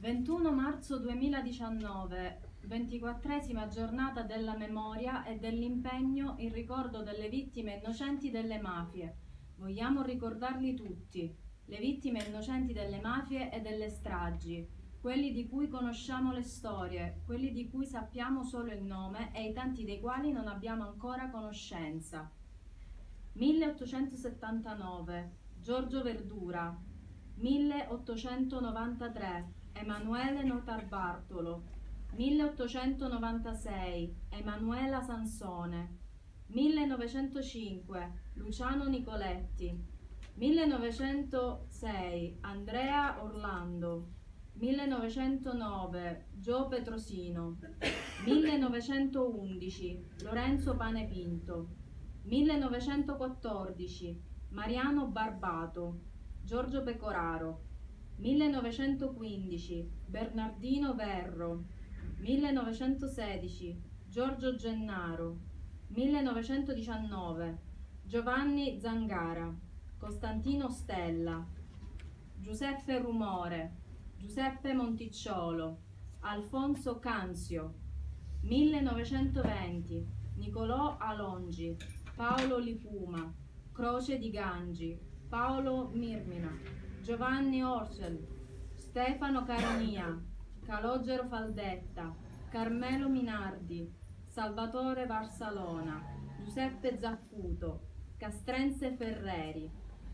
21 marzo 2019, 24esima giornata della memoria e dell'impegno in ricordo delle vittime innocenti delle mafie. Vogliamo ricordarli tutti, le vittime innocenti delle mafie e delle stragi, quelli di cui conosciamo le storie, quelli di cui sappiamo solo il nome e i tanti dei quali non abbiamo ancora conoscenza. 1879, Giorgio Verdura. 1893, Emanuele Notarbartolo. 1896, Emanuela Sansone. 1905, Luciano Nicoletti. 1906, Andrea Orlando. 1909, Gio Petrosino. 1911, Lorenzo Panepinto. 1914, Mariano Barbato. Giorgio Pecoraro. 1915, Bernardino Verro. 1916, Giorgio Gennaro. 1919, Giovanni Zangara. Costantino Stella. Giuseppe Rumore. Giuseppe Monticciolo. Alfonso Canzio. 1920, Nicolò Alongi. Paolo Lipuma. Croce di Gangi. Paolo Mirmina. Giovanni Orcel. Stefano Caronia. Calogero Faldetta. Carmelo Minardi. Salvatore Varsalona. Giuseppe Zapputo. Castrense Ferreri.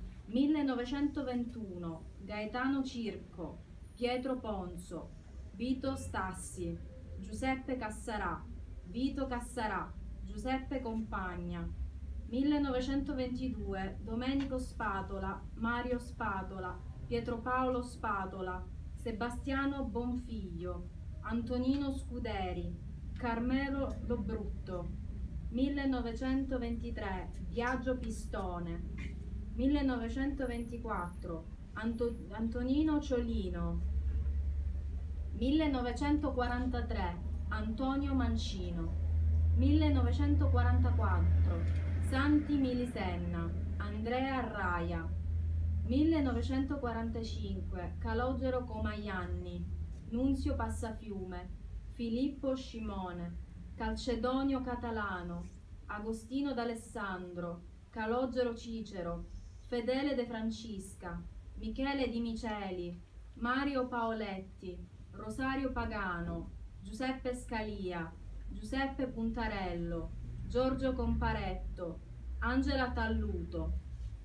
1921, Gaetano Circo. Pietro Ponzo. Vito Stassi. Giuseppe Cassarà. Vito Cassarà. Giuseppe Compagna. 1922, Domenico Spatola. Mario Spatola. Pietro Paolo Spatola. Sebastiano Bonfiglio. Antonino Scuderi. Carmelo Lobrutto. 1923, Biagio Pistone. 1924, Antonino Ciolino. 1943, Antonio Mancino. 1944, Santi Milisenna. Andrea Raia. 1945, Calogero Comaglianni. Nunzio Passafiume. Filippo Scimone. Calcedonio Catalano. Agostino D'Alessandro. Calogero Cicero. Fedele De Francisca. Michele Di Miceli. Mario Paoletti. Rosario Pagano. Giuseppe Scalia. Giuseppe Puntarello. Giorgio Comparetto. Angela Talluto.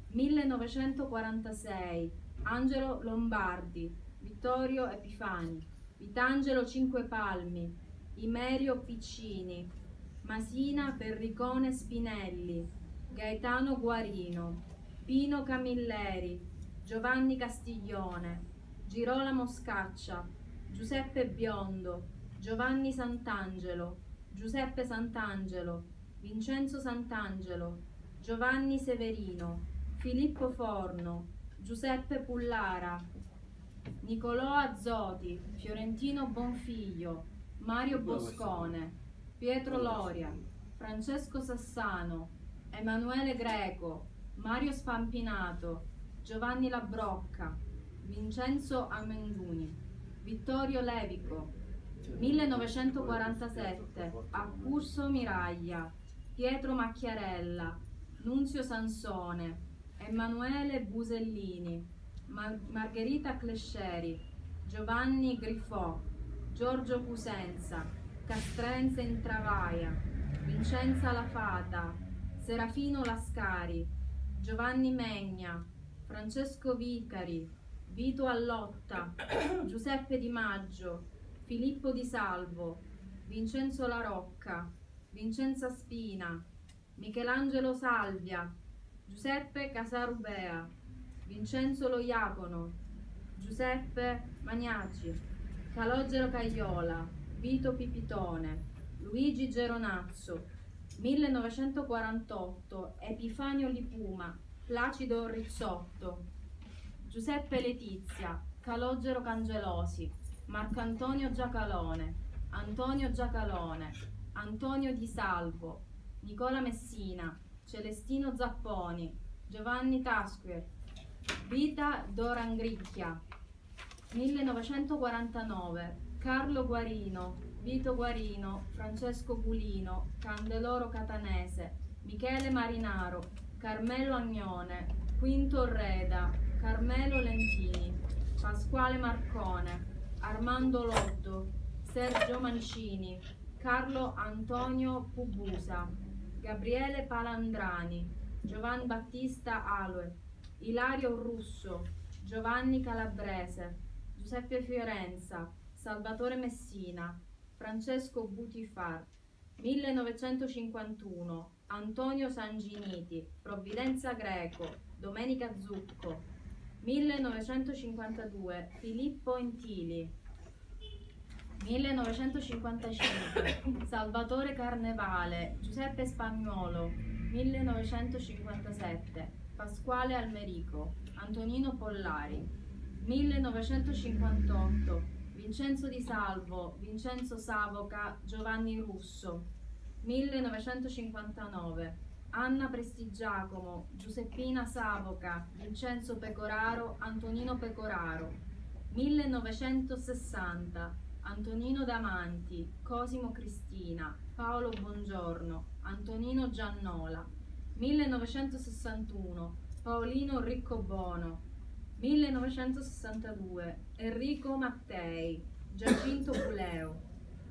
1946, Angelo Lombardi. Vittorio Epifani. Vitangelo Cinquepalmi. Imerio Piccini. Masina Perricone Spinelli. Gaetano Guarino. Pino Camilleri. Giovanni Castiglione. Girolamo Scaccia. Giuseppe Biondo. Giovanni Sant'Angelo. Giuseppe Sant'Angelo. Vincenzo Sant'Angelo. Giovanni Severino. Filippo Forno. Giuseppe Pullara. Nicolò Azzoti. Fiorentino Bonfiglio. Mario Boscone. Pietro Loria. Francesco Sassano. Emanuele Greco. Mario Spampinato. Giovanni Labrocca. Vincenzo Amenduni. Vittorio Levico. 1947, Accurso Miraglia. Pietro Macchiarella. Nunzio Sansone. Emanuele Busellini. Margherita Clesceri. Giovanni Griffò. Giorgio Cusenza. Castrense Intravaya. Vincenza Lafata. Serafino Lascari. Giovanni Megna. Francesco Vicari. Vito Allotta. Giuseppe Di Maggio. Filippo Di Salvo. Vincenzo La Rocca. Vincenza Spina. Michelangelo Salvia. Giuseppe Casarubea. Vincenzo Lo Iacono. Giuseppe Magnaci. Calogero Cagliola. Vito Pipitone. Luigi Geronazzo. 1948, Epifanio Lipuma. Placido Rizzotto. Giuseppe Letizia. Calogero Cangelosi. Marcantonio Giacalone. Antonio Giacalone. Antonio Di Salvo. Nicola Messina. Celestino Zapponi. Giovanni Tasque. Vita Dorangricchia. 1949 Carlo Guarino, Vito Guarino, Francesco Pulino, Candeloro Catanese, Michele Marinaro, Carmelo Agnone, Quinto Reda, Carmelo Lentini, Pasquale Marcone, Armando Lotto, Sergio Mancini, Carlo Antonio Pubusa, Gabriele Palandrani, Giovanni Battista Aloe, Ilario Russo, Giovanni Calabrese, Giuseppe Fiorenza, Salvatore Messina, Francesco Butifar, 1951 Antonio Sanginiti, Provvidenza Greco, Domenica Zucco, 1952 Filippo Intili, 1955 Salvatore Carnevale, Giuseppe Spagnuolo, 1957 Pasquale Almerico, Antonino Pollari, 1958 Vincenzo Di Salvo, Vincenzo Savoca, Giovanni Russo, 1959 Anna Prestigiacomo, Giuseppina Savoca, Vincenzo Pecoraro, Antonino Pecoraro, 1960 Antonino Damanti, Cosimo Cristina, Paolo Bongiorno, Antonino Giannola, 1961 Paolino Riccobono, 1962 Enrico Mattei, Giacinto Puleo,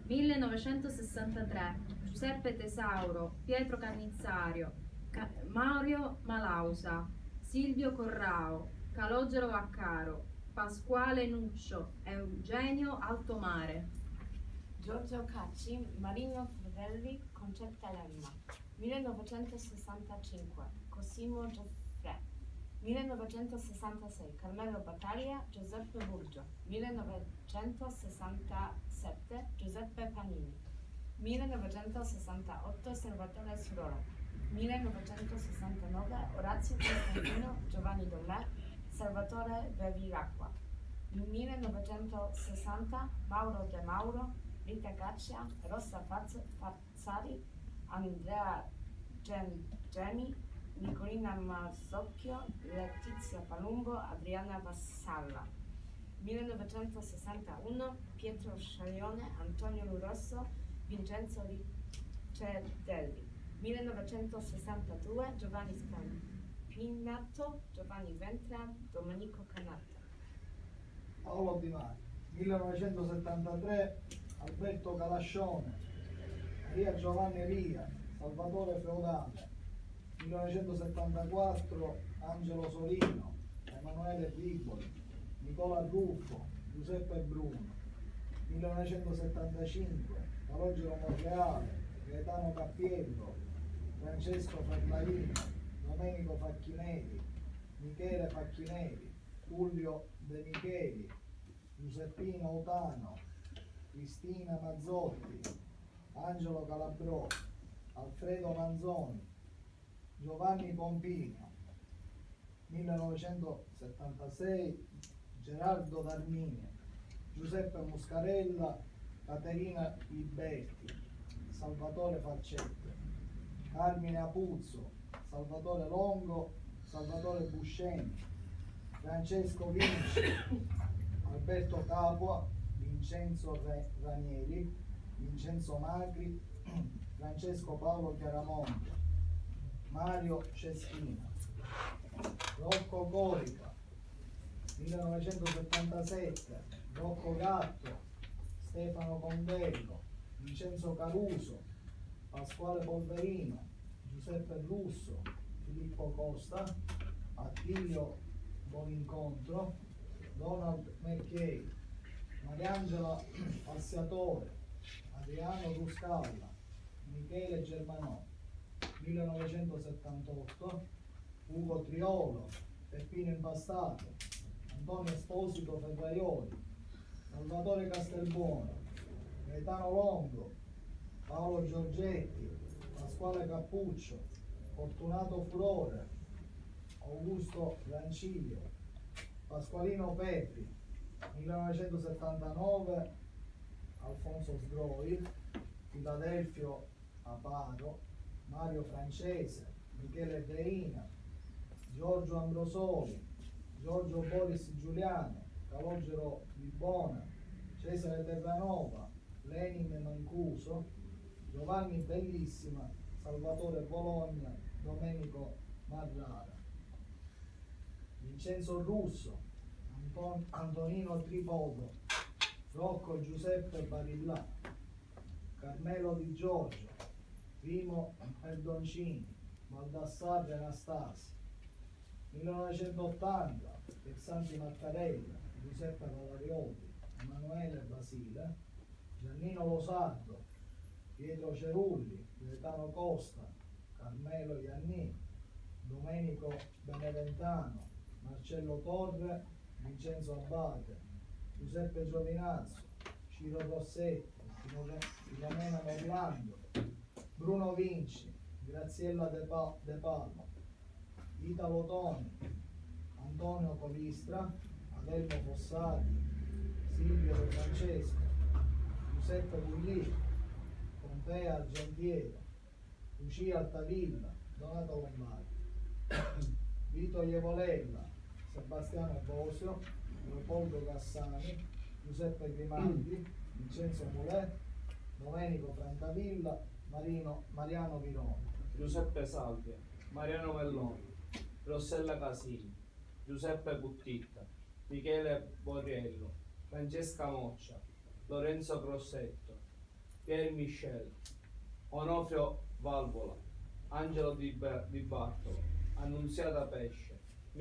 1963 Giuseppe Tesauro, Pietro Cannizzario, Mario Malausa, Silvio Corrao, Calogero Vaccaro, Pasquale Nuccio, Eugenio Altomare. Giorgio Cacci, Marino Fratelli, Concetta Lemma, 1965 Cosimo Gioffre, 1966 Carmelo Battaglia, Giuseppe Burgio, 1967 Giuseppe Panini, 1968 Salvatore Sudoro, 1969 Orazio Costantino, Giovanni Domè, Salvatore Bevilacqua, 1960 Mauro De Mauro, Rita Caccia, Rossa Fazzari, Andrea Gemi, Nicolina Mazzocchio, Letizia Palumbo, Adriana Vassalla, 1961 Pietro Sciaglione, Antonio Lurosso, Vincenzo Ricciardelli, 1962 Giovanni Spinato, Giovanni Ventra, Domenico Canatta. Paolo Di Maio, 1973 Alberto Calascione, Maria Giovanni Ria, Salvatore Feudale, 1974 Angelo Solino, Emanuele Biboli, Nicola Ruffo, Giuseppe Bruno, 1975 Calogero Monreale, Gaetano Cappiello, Francesco Ferlaino, Domenico Facchinelli, Michele Facchinelli, Tullio De Micheli, Giuseppino Utano, Cristina Mazzotti, Angelo Calabrò, Alfredo Manzoni, Giovanni Pompino, 1976 Gerardo D'Arminio, Giuseppe Muscarella, Caterina Iberti, Salvatore Faccette, Carmine Apuzzo, Salvatore Longo, Salvatore Buscemi, Francesco Vinci, Alberto Capua, Vincenzo Ranieri, Vincenzo Magri, Francesco Paolo Chiaramonte, Mario Ceschina, Rocco Corica, 1977 Rocco Gatto, Stefano Condello, Vincenzo Caruso, Pasquale Polverino, Giuseppe Russo, Filippo Costa, Attilio Buonincontro, Donald McKay, Mariangela Passiatore, Adriano Ruscalla, Michele Germanò, 1978 Ugo Triolo, Peppino Impastato, Antonio Esposito Ferraioli, Salvatore Castelbuono, Gaetano Longo, Paolo Giorgetti, Pasquale Cappuccio, Fortunato Furore, Augusto Ranciglio, Pasqualino Peppi, 1979 Alfonso Sgroi, Filadelfio Aparo, Mario Francese, Michele Deina, Giorgio Ambrosoli, Giorgio Boris Giuliano, Calogero Libona, Cesare Terranova, Lenin Mancuso, Giovanni Bellissima, Salvatore Bologna, Domenico Marrara, Vincenzo Russo, Antonino Tripodo, Rocco Giuseppe Barillà, Carmelo Di Giorgio, Primo Perdoncini, Baldassarre Anastasi. 1980 Texanti Mattarella, Giuseppe Valarioli, Emanuele Basile, Giannino Losardo, Pietro Cerulli, Gaetano Costa, Carmelo Iannini, Domenico Beneventano, Marcello Torre, Vincenzo Abbate, Giuseppe Giovinazzo, Ciro Rossetti, Filomena Morlando, Bruno Vinci, Graziella De Palma, Italo Toni, Antonio Colistra, Adelmo Fossati, Silvio De Francesco, Giuseppe Puglini, Pompea Argentiero, Lucia Altavilla, Donato Lombardi, Vito Ievolella, Sebastiano Bosio, Leopoldo Cassani, Giuseppe Grimaldi, Vincenzo Mulè, Domenico Francavilla, Mariano Virone, Giuseppe Salvia, Mariano Melloni, Rossella Casini, Giuseppe Buttitta, Michele Borriello, Francesca Moccia, Lorenzo Grossetto, Pier Michel, Onofrio Valvola, Angelo Di Bartolo, Annunziata Pesce,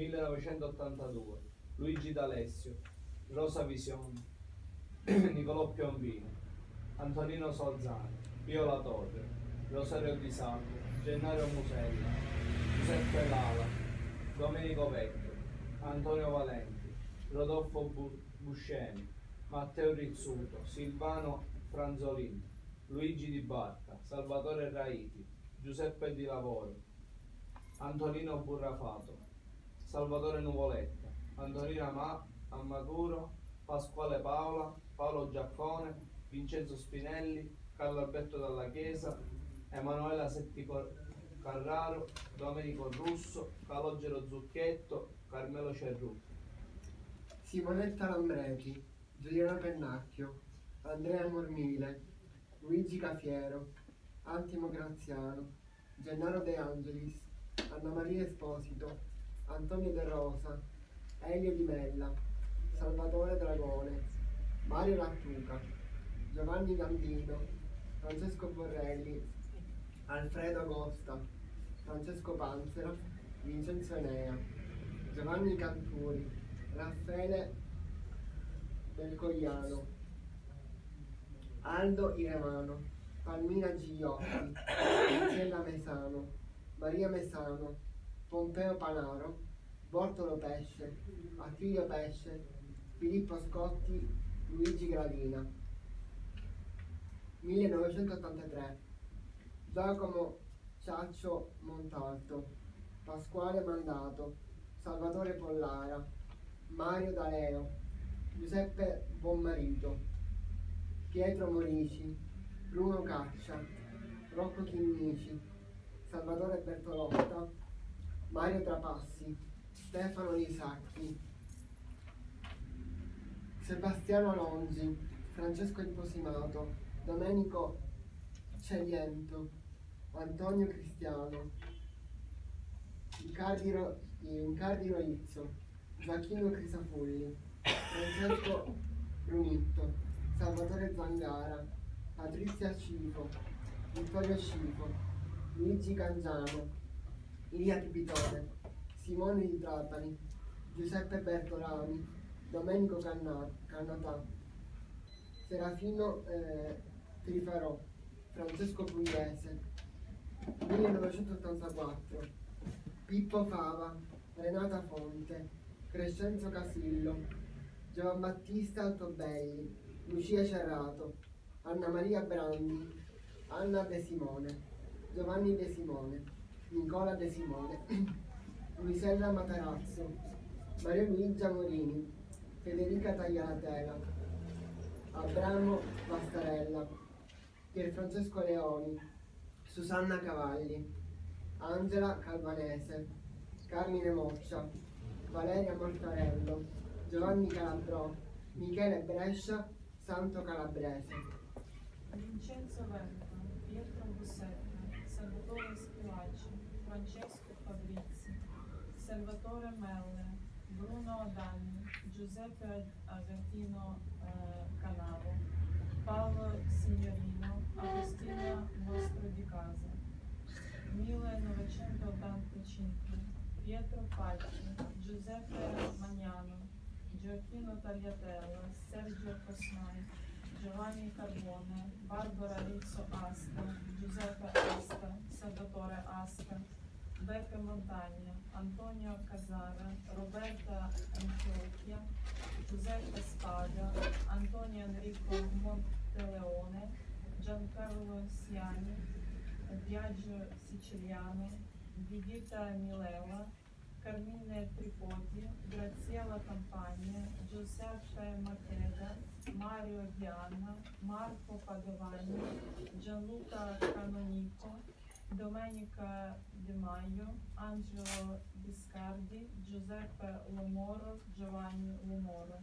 1982, Luigi D'Alessio, Rosa Visioni, Nicolò Piombino, Antonino Solzano, Pio La Torre, Rosario Di Salvo, Gennaro Musella, Giuseppe Lala, Domenico Vecchio, Antonio Valenti, Rodolfo Buscemi, Matteo Rizzuto, Silvano Franzolini, Luigi Di Barca, Salvatore Raiti, Giuseppe Di Lavoro, Antonino Burrafato, Salvatore Nuvoletta, Antonina Amaturo, Pasquale Paola, Paolo Giaccone, Vincenzo Spinelli, Carlo Alberto Dalla Chiesa, Emanuela Setti Carraro, Domenico Russo, Calogero Zucchetto, Carmelo Cerruti. Simonetta Lambreti, Giuliano Pennacchio, Andrea Mormile, Luigi Cafiero, Antimo Graziano, Gennaro De Angelis, Anna Maria Esposito, Antonio De Rosa, Elio Di Mella, Salvatore Dragone, Mario Lattuca, Giovanni Gambino, Francesco Borrelli, Alfredo Costa, Francesco Panzera, Vincenzo Enea, Giovanni Canturi, Raffaele Belcogliano, Aldo Iremano, Palmina Gigliotti, Graziella Mesano, Maria Mesano, Pompeo Panaro, Bortolo Pesce, Attilio Pesce, Filippo Scotti, Luigi Gravina. 1983 Giacomo Ciaccio Montalto, Pasquale Mandato, Salvatore Pollara, Mario D'Aleo, Giuseppe Bonmarito, Pietro Morici, Bruno Caccia, Rocco Chinnici, Salvatore Bertolotta, Mario Trapassi, Stefano Lisacchi, Sebastiano Longi, Francesco Imposimato, Domenico Celiento, Antonio Cristiano, Incardino Izzo, Gioacchino Crisafulli, Francesco Brunitto, Salvatore Zangara, Patrizia Scifo, Vittorio Scifo, Luigi Cangiano, Ilia Pipitone, Simone Di Trapani, Giuseppe Bertolani, Domenico Cannatà, Serafino Trifarò, Francesco Pugliese. 1984 Pippo Fava, Renata Fonte, Crescenzo Casillo, Giovanbattista Altobelli, Lucia Cerrato, Anna Maria Brandi, Anna De Simone, Giovanni De Simone, Nicola De Simone, Luisella Matarazzo, Maria Luigia Morini, Federica Tagliatela, Abramo Bastarella, Pierfrancesco Leoni, Susanna Cavalli, Angela Calvanese, Carmine Moccia, Valeria Mortarello, Giovanni Calabrò, Michele Brescia, Santo Calabrese. Vincenzo Verga, Pietro Bussetta, Salvatore Spivacci, Francesco Fabrizi, Salvatore Melle, Bruno Adani, Giuseppe Agatino Canavo, Paolo Signorino, Agostina Nostro di Casa. 1985, Pietro Facci, Giuseppe Magnano, Gioacchino Tagliatella, Sergio Cosmai, Giovanni Carbone, Barbara Rizzo Asta, Giuseppe Asta, Salvatore Asta, Beppe Montagna, Antonio Casara, Roberta Antiochia, Giuseppe Spaga, Antonio Enrico Monteleone, Giancarlo Siani, Biagio Siciliano, Vigita Mileva, Carmine Tripodi, Graziella Campagna, Giuseppe Macheda, Mario Diana, Marco Padovani, Gianluca Canonico, Domenica De Maio, Angelo Biscardi, Giuseppe Lomoro, Giovanni Lomoro.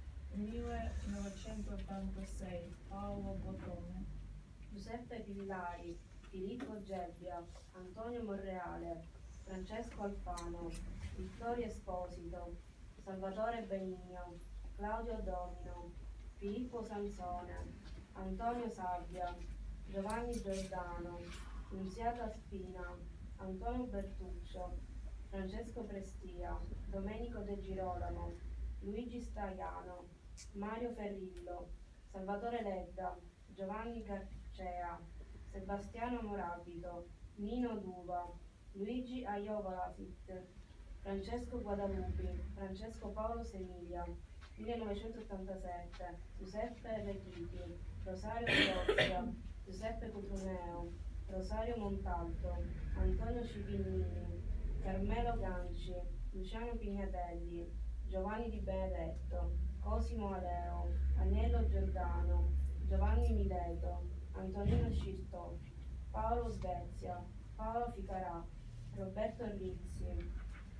1986, Paolo Bottone. Giuseppe Pillari, Filippo Gebbia, Antonio Monreale, Francesco Alfano, Vittorio Esposito, Salvatore Benigno, Claudio Domino, Filippo Sansone, Antonio Sabbia, Giovanni Giordano, Nunziata Spina, Antonio Bertuccio, Francesco Prestia, Domenico De Girolamo, Luigi Staiano, Mario Ferrillo, Salvatore Ledda, Giovanni Carcea, Sebastiano Morabito, Nino Duva, Luigi Aiovalasit, Francesco Guadalupi, Francesco Paolo Semiglia, 1987, Giuseppe Rechiti, Rosario Sozia, Giuseppe Cutruneo, Rosario Montalto, Antonio Cipignini, Carmelo Ganci, Luciano Pignatelli, Giovanni Di Benedetto, Cosimo Aleo, Agnello Giordano, Giovanni Mileto, Antonino Scirtò, Paolo Svezia, Paolo Ficarà, Roberto Rizzi.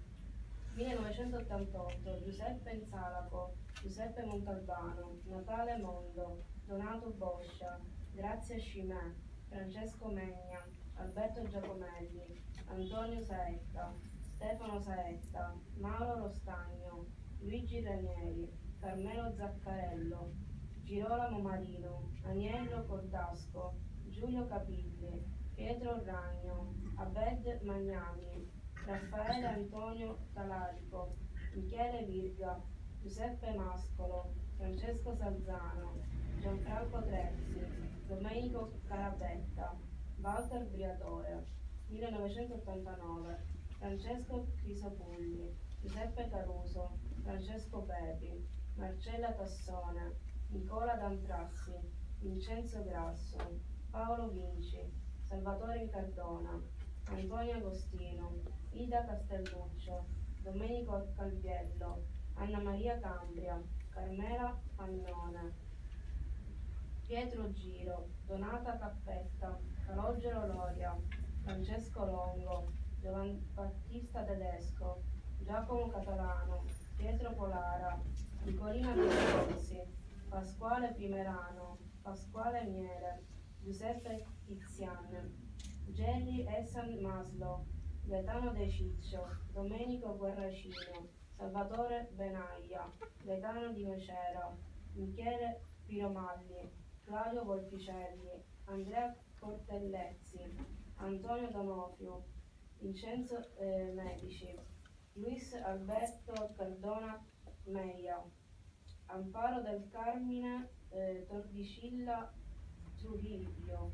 1988, Giuseppe Insalaco, Giuseppe Montalbano, Natale Mondo, Donato Boscia, Grazia Scimè, Francesco Megna, Alberto Giacomelli, Antonio Saetta, Stefano Saetta, Mauro Rostagno, Luigi Ranieri, Carmelo Zaccarello, Girolamo Marino, Aniello Cordasco, Giulio Capilli, Pietro Ragno, Abed Magnani, Raffaele Antonio Talarico, Michele Virga, Giuseppe Mascolo, Francesco Salzano, Gianfranco Trezzi, Domenico Carabetta, Walter Briatore. 1989, Francesco Crisopulli, Giuseppe Caruso, Francesco Bepi, Marcella Tassone, Nicola D'Antrassi, Vincenzo Grasso, Paolo Vinci, Salvatore Incardona, Antonio Agostino, Ida Castelluccio, Domenico Calviello, Anna Maria Cambria, Carmela Pagnone, Pietro Giro, Donata Cappetta, Calogero Loria, Francesco Longo, Giovan Battista Tedesco, Giacomo Catalano, Pietro Polara, Nicolina Pizzozzi, Pasquale Primerano, Pasquale Miele, Giuseppe Tizian, Gelli Essan Maslo, Gaetano De Ciccio, Domenico Guerracino, Salvatore Benaglia, Gaetano Di Mecera, Michele Piromalli, Claudio Volpicelli, Andrea Cortellezzi, Antonio Donofrio, Vincenzo Medici, Luis Alberto Cardona Meia, Amparo del Carmine Tordicilla Trujillo.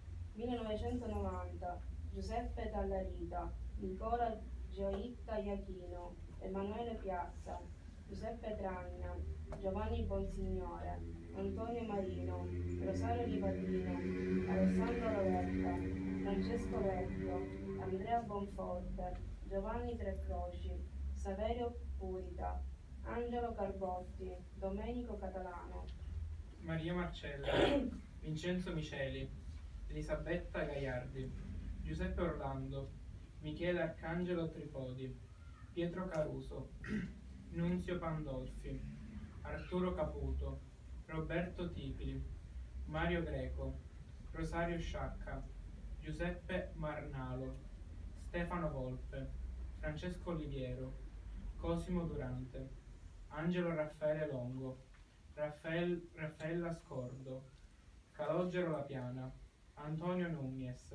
1990, Giuseppe Tallarita, Nicola Gioitta Iachino, Emanuele Piazza, Giuseppe Tragna, Giovanni Bonsignore, Antonio Marino, Rosario Livadino, Alessandro Roberta, Francesco Vecchio, Andrea Bonforte, Giovanni Trecroci, Saverio Purita, Angelo Carbotti, Domenico Catalano, Maria Marcella, Vincenzo Miceli, Elisabetta Gaiardi, Giuseppe Orlando, Michele Arcangelo Tripodi, Pietro Caruso, Nunzio Pandolfi, Arturo Caputo, Roberto Tipili, Mario Greco, Rosario Sciacca, Giuseppe Marnalo, Stefano Volpe, Francesco Oliviero, Cosimo Durante, Angelo Raffaele Longo, Raffaella Scordo, Calogero Lapiana, Antonio Nunez,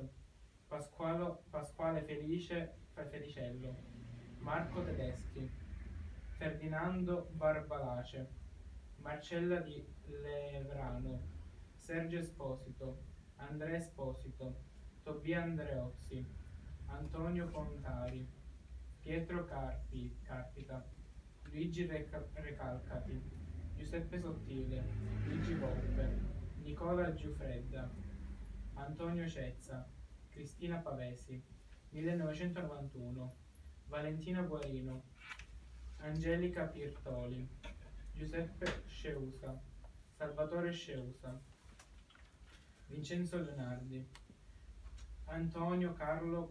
Pasquale Felicello, Marco Tedeschi, Ferdinando Barbalace, Marcella di Levrano, Sergio Esposito, Andrea Esposito, Tobia Andreozzi, Antonio Contari, Pietro Carpita, Luigi Recalcati, Giuseppe Sottile, Luigi Volpe, Nicola Giuffredda, Antonio Cezza, Cristina Pavesi, 1991, Valentina Guarino, Angelica Pirtoli, Giuseppe Sceusa, Salvatore Sceusa, Vincenzo Leonardi, Antonio Carlo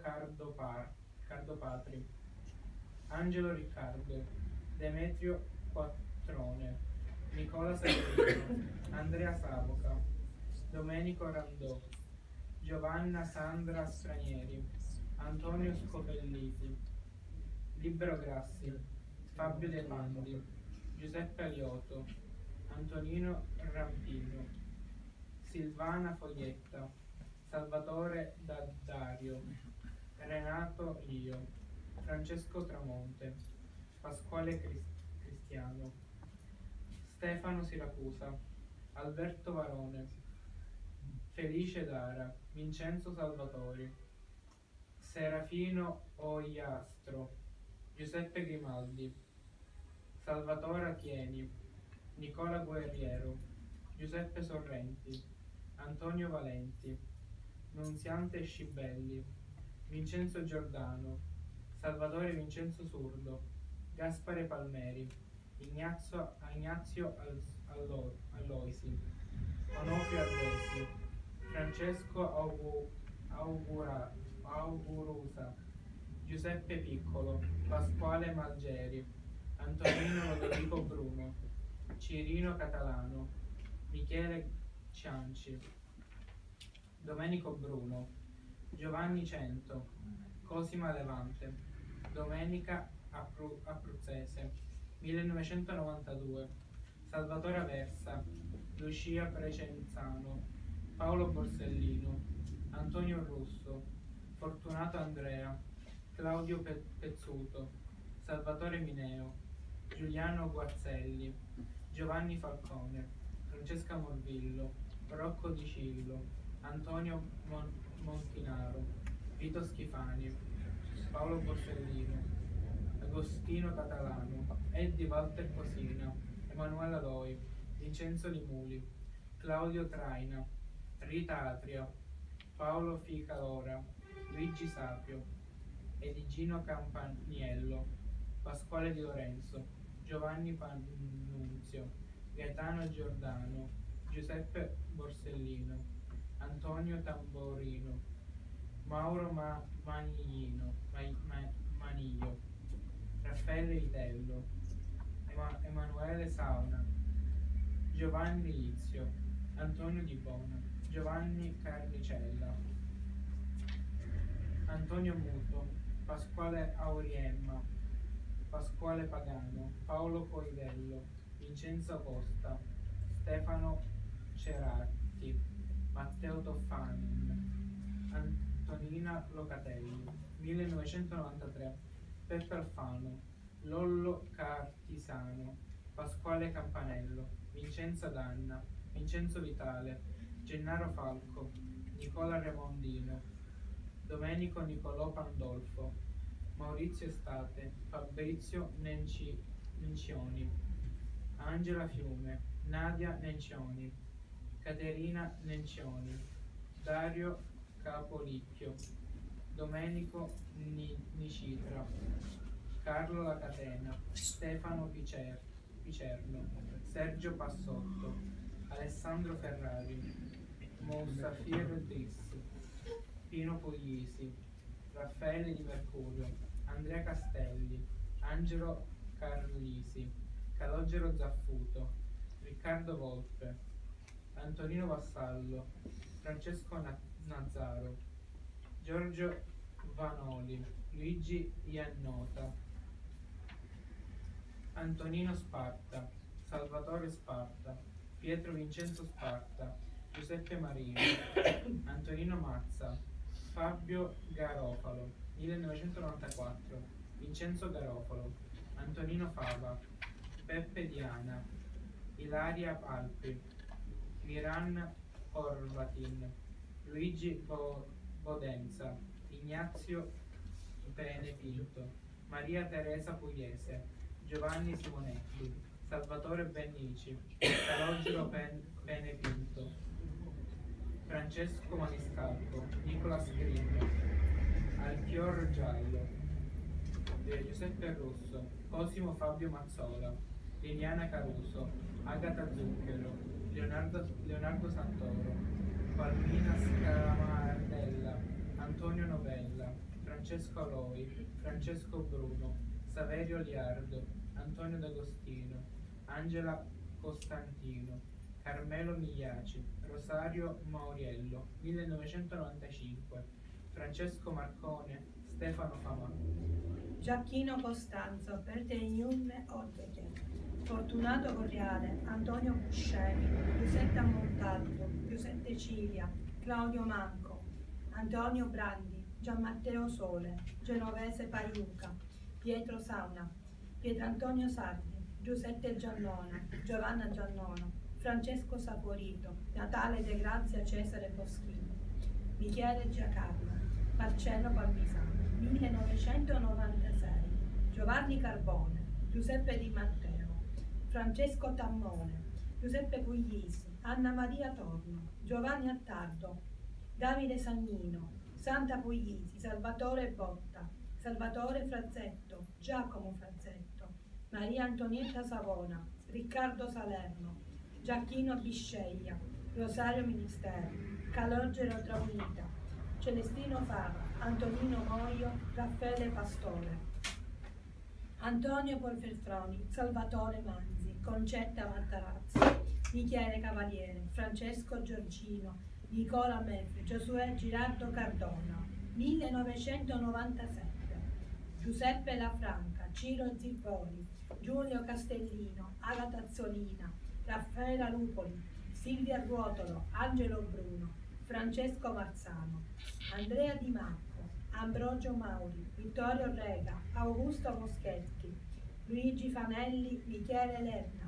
Cardopatri, Angelo Riccardo, Demetrio Quattrone, Nicola Sagrino, Andrea Savoca, Domenico Randò, Giovanna Sandra Stranieri, Antonio Scopelliti, Libero Grassi, Fabio De Pandi, Giuseppe Aliotto, Antonino Rampino, Silvana Foglietta, Salvatore Daddario, Renato Lio, Francesco Tramonte, Pasquale Cristiano, Stefano Siracusa, Alberto Varone, Felice Dara, Vincenzo Salvatori, Serafino Oiastro, Giuseppe Grimaldi, Salvatore Atieni, Nicola Guerriero, Giuseppe Sorrenti, Antonio Valenti, Nunziante Scibelli, Vincenzo Giordano, Salvatore Vincenzo Surdo, Gaspare Palmeri, Ignazio Alloisi, Onofrio Ardesi, Francesco Augurusa, Giuseppe Piccolo, Pasquale Malgeri, Antonino Lodovico Bruno, Cirino Catalano, Michele Cianci, Domenico Bruno, Giovanni Cento, Cosima Levante, Domenica Abruzzese, 1992, Salvatore Aversa, Lucia Precenzano, Paolo Borsellino, Antonio Russo, Fortunato Andrea, Claudio Pezzuto, Salvatore Mineo, Giuliano Guazzelli, Giovanni Falcone, Francesca Morvillo, Rocco Di Cillo, Antonio Montinaro, Vito Schifani, Paolo Borsellino, Agostino Catalano, Eddie Walter Cosina, Emanuela Loi, Vincenzo Limuli, Claudio Traina, Rita Atria, Paolo Ficalora, Luigi Sapio, Edigino Campaniello, Pasquale Di Lorenzo, Giovanni Pannunzio, Gaetano Giordano, Giuseppe Borsellino, Antonio Tamborino, Mauro Maniglio, Raffaele Vitello, Emanuele Sauna, Giovanni Lizio, Antonio Di Bona, Giovanni Carnicella, Antonio Muto, Pasquale Auriemma, Pasquale Pagano, Paolo Coivello, Vincenzo Costa, Stefano Ceratti, Matteo Toffanin, Antonina Locatelli, 1993, Peppe Alfano, Lollo Cartisano, Pasquale Campanello, Vincenza Danna, Vincenzo Vitale, Gennaro Falco, Nicola Remondino, Domenico Nicolò Pandolfo, Maurizio Estate, Fabrizio Nencioni, Angela Fiume, Nadia Nencioni, Caterina Nencioni, Dario Capolicchio, Domenico Nicitra, Carlo La Catena, Stefano Picerno, Sergio Passotto, Alessandro Ferrari, Monsafir Dris, Pino Puglisi, Raffaele Di Mercurio, Andrea Castelli, Angelo Carlisi, Calogero Zaffuto, Riccardo Volpe, Antonino Vassallo, Francesco Nazzaro, Giorgio Vanoli, Luigi Iannota, Antonino Sparta, Salvatore Sparta, Pietro Vincenzo Sparta, Giuseppe Marini, Antonino Mazza, Fabio Garofalo, 1994, Vincenzo Garofalo, Antonino Fava, Beppe Diana, Ilaria Palpi, Miran Orvatin, Luigi Bodenza, Ignazio Bene Pinto, Maria Teresa Pugliese, Giovanni Simonetti, Salvatore Bennici, Calogero Bene Pinto, Francesco Maniscalco, Nicolas Grillo, Alfior Giallo, Giuseppe Russo, Cosimo Fabio Mazzola, Liliana Caruso, Agata Zucchero, Leonardo Santoro, Palmina Scaramardella, Antonio Novella, Francesco Loi, Francesco Bruno, Saverio Liardo, Antonio D'Agostino, Angela Costantino, Carmelo Migliaci, Rosario Mauriello, 1995, Francesco Marcone, Stefano Famà. Giacchino Costanzo, Bertenium Oddete, Fortunato Corriale, Antonio Buscemi, Giuseppe Montalvo, Giuseppe Cilia, Claudio Manco, Antonio Brandi, Gianmatteo Sole, Genovese Paiuca, Pietro Sauna, Pietrantonio Sardi, Giuseppe Giannona, Giovanna Giannona, Francesco Saporito, Natale De Grazia Cesare Foschini, Michele Giacarlo, Marcello Palmisano, 1996, Giovanni Carbone, Giuseppe Di Matteo, Francesco Tammone, Giuseppe Puglisi, Anna Maria Torno, Giovanni Attardo, Davide Sannino, Santa Puglisi, Salvatore Botta, Salvatore Frazzetto, Giacomo Frazzetto, Maria Antonietta Savona, Riccardo Salerno, Giacchino Bisceglia, Rosario Ministero, Calogero Traunita, Celestino Fava, Antonino Moio, Raffaele Pastore, Antonio Polferfroni, Salvatore Manzi, Concetta Mattarazzi, Michele Cavaliere, Francesco Giorgino, Nicola Melfi, Giosuè Girardo Cardona, 1997, Giuseppe Lafranca, Ciro Zirboli, Giulio Castellino, Agata Azzolina, Raffaella Lupoli, Silvia Ruotolo, Angelo Bruno, Francesco Marzano, Andrea Di Marco, Ambrogio Mauri, Vittorio Rega, Augusto Moschetti, Luigi Fanelli, Michele Lerna,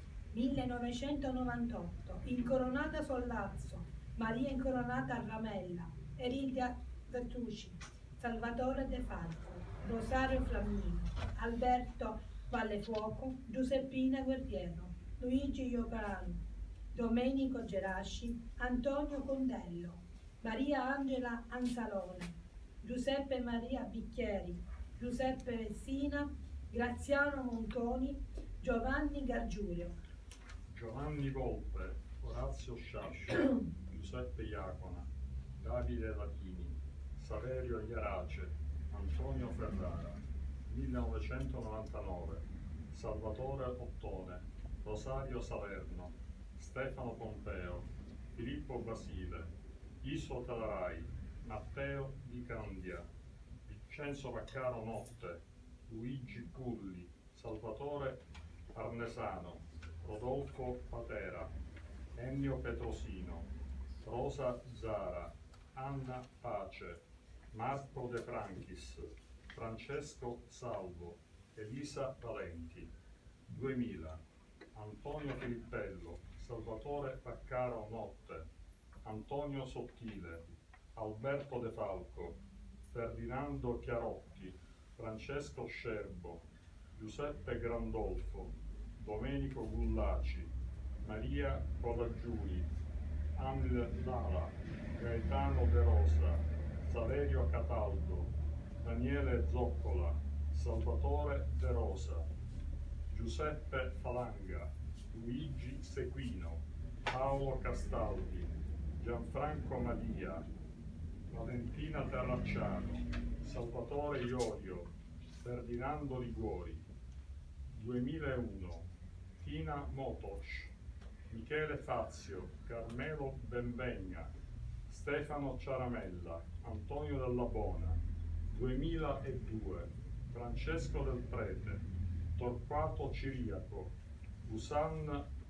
1998, Incoronata Sollazzo, Maria Incoronata Ramella, Eridia Bertucci, Salvatore De Falco, Rosario Flammino, Alberto Vallefuoco, Giuseppina Guerriero, Luigi Iocarano, Domenico Gerasci, Antonio Condello, Maria Angela Anzalone, Giuseppe Maria Bicchieri, Giuseppe Messina, Graziano Montoni, Giovanni Gargiulio, Giovanni Volpe, Orazio Sciascio, Giuseppe Iacona, Davide Latini, Saverio Iarace, Antonio Ferrara, 1999, Salvatore Ottone, Rosario Salerno, Stefano Pompeo, Filippo Basile, Iso Talarai, Matteo Di Candia, Vincenzo Vaccaro Notte, Luigi Pulli, Salvatore Arnesano, Rodolfo Patera, Ennio Petrosino, Rosa Zara, Anna Pace, Marco De Franchis, Francesco Salvo, Elisa Valenti, 2000, Antonio Filippello, Salvatore Vaccaro Notte, Antonio Sottile, Alberto De Falco, Ferdinando Chiarocchi, Francesco Scerbo, Giuseppe Grandolfo, Domenico Gullaci, Maria Codaggiuni, Amil Lala, Gaetano De Rosa, Saverio Cataldo, Daniele Zoccola, Salvatore De Rosa, Giuseppe Falanga, Luigi Sequino, Paolo Castaldi, Gianfranco Madia, Valentina Terracciano, Salvatore Iorio, Ferdinando Liguori, 2001, Tina Motoc, Michele Fazio, Carmelo Benvegna, Stefano Ciaramella, Antonio Della Bona, 2002, Francesco Del Prete, Torquato Ciriaco, Gusan